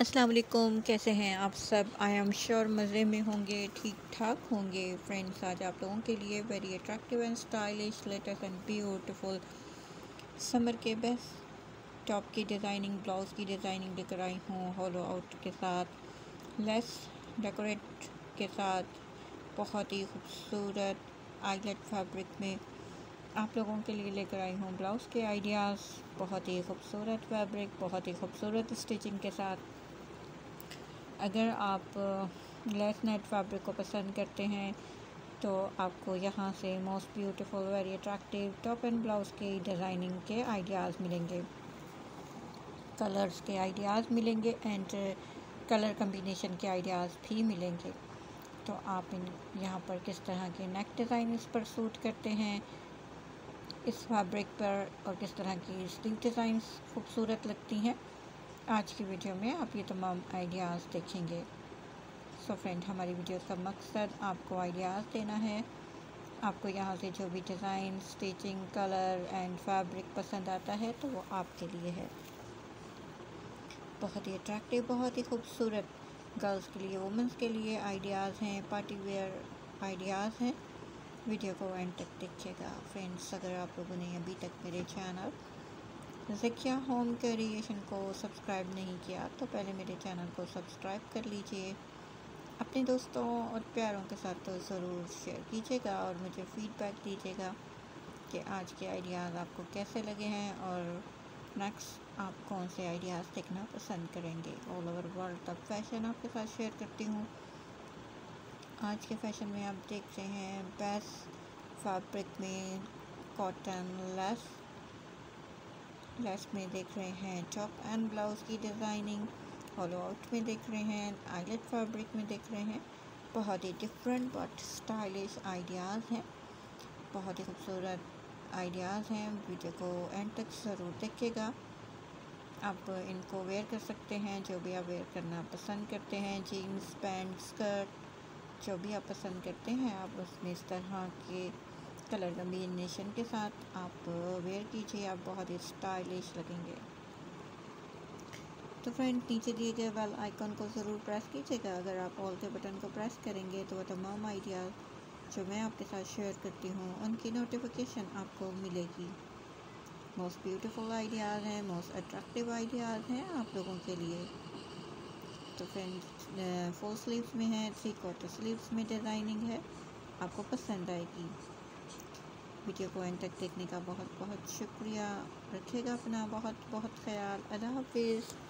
अस्सलाम वालेकुम, कैसे हैं आप सब। आई एम श्योर मज़े में होंगे, ठीक ठाक होंगे। फ्रेंड्स, आज आप लोगों के लिए very attractive and stylish, latest and beautiful summer के बेस्ट टॉप की डिज़ाइनिंग, ब्लाउज़ की डिज़ाइनिंग लेकर आई हूँ। हॉलो आउट के साथ, लेस डेकोरेट के साथ, बहुत ही खूबसूरत आइलेट फैब्रिक में आप लोगों के लिए लेकर आई हूँ ब्लाउज़ के आइडियाज़। बहुत ही खूबसूरत फैब्रिक, बहुत ही खूबसूरत स्टिचिंग के साथ। अगर आप लेस नेट फैब्रिक को पसंद करते हैं तो आपको यहाँ से most beautiful, very attractive top and blouse की डिज़ाइनिंग के आइडियाज़ मिलेंगे, कलर्स के आइडियाज़ मिलेंगे एंड कलर कम्बिनेशन के आइडियाज़ भी मिलेंगे। तो आप यहाँ पर किस तरह के नेक डिज़ाइन इस पर सूट करते हैं इस फैब्रिक पर, और किस तरह की स्लीव डिज़ाइंस खूबसूरत लगती हैं, आज की वीडियो में आप ये तमाम आइडियाज़ देखेंगे। सो फ्रेंड, हमारी वीडियो का मकसद आपको आइडियाज़ देना है। आपको यहाँ से जो भी design, stitching, colour and fabric पसंद आता है तो वो आपके लिए है। बहुत ही अट्रैक्टिव, बहुत ही खूबसूरत गर्ल्स के लिए, वुमेंस के लिए आइडियाज़ हैं, पार्टी वेयर आइडियाज़ हैं। वीडियो को एंड तक देखिएगा। फ्रेंड्स, अगर आप लोगों ने अभी तक मेरे चैनल ज़किया होम क्रिएशन को सब्सक्राइब नहीं किया तो पहले मेरे चैनल को सब्सक्राइब कर लीजिए। अपने दोस्तों और प्यारों के साथ तो ज़रूर शेयर कीजिएगा और मुझे फ़ीडबैक दीजिएगा कि आज के आइडियाज़ आपको कैसे लगे हैं और नेक्स्ट आप कौन से आइडियाज़ देखना पसंद करेंगे। ऑल ओवर वर्ल्ड तक फैशन आपके साथ शेयर करती हूँ। आज के फैशन में आप देख रहे हैं बेस्ट फैब्रिक में कॉटन लेस में देख रहे हैं टॉप एंड ब्लाउज़ की डिज़ाइनिंग, हॉलो आउट में देख रहे हैं, आइलेट फैब्रिक में देख रहे हैं। बहुत ही डिफरेंट बट स्टाइलिश आइडियाज़ हैं, बहुत ही खूबसूरत आइडियाज़ हैं। वीडियो को एंड तक ज़रूर देखिएगा। आप इनको वेयर कर सकते हैं, जो भी आप वेयर करना पसंद करते हैं, जीन्स, पैंट, स्कर्ट, जो भी आप पसंद करते हैं आप उसमें इस तरह के कलर कम्बिनेशन के साथ आप वेयर कीजिए, आप बहुत ही स्टाइलिश लगेंगे। तो फ्रेंड, नीचे दिए गए बेल आइकन को ज़रूर प्रेस कीजिएगा। अगर आप ऑल के बटन को प्रेस करेंगे तो वह तमाम आइडियाज़ जो मैं आपके साथ शेयर करती हूँ उनकी नोटिफिकेशन आपको मिलेगी। मोस्ट ब्यूटीफुल आइडियाज़ हैं, मोस्ट अट्रैक्टिव आइडियाज़ हैं आप लोगों के लिए। तो फ्रेंड्स, 4 स्लीव्स में है, 3/4 स्लीव्स में डिज़ाइनिंग है, आपको पसंद आएगी। वीडियो को एंड तक देखने का बहुत बहुत शुक्रिया। रखिएगा अपना बहुत बहुत ख्याल। अल्लाह हाफिज़।